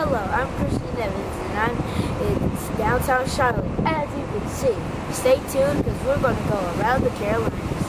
Hello, I'm Christian Evans, and I'm in downtown Charlotte. As you can see, stay tuned because we're going to go around the Carolinas.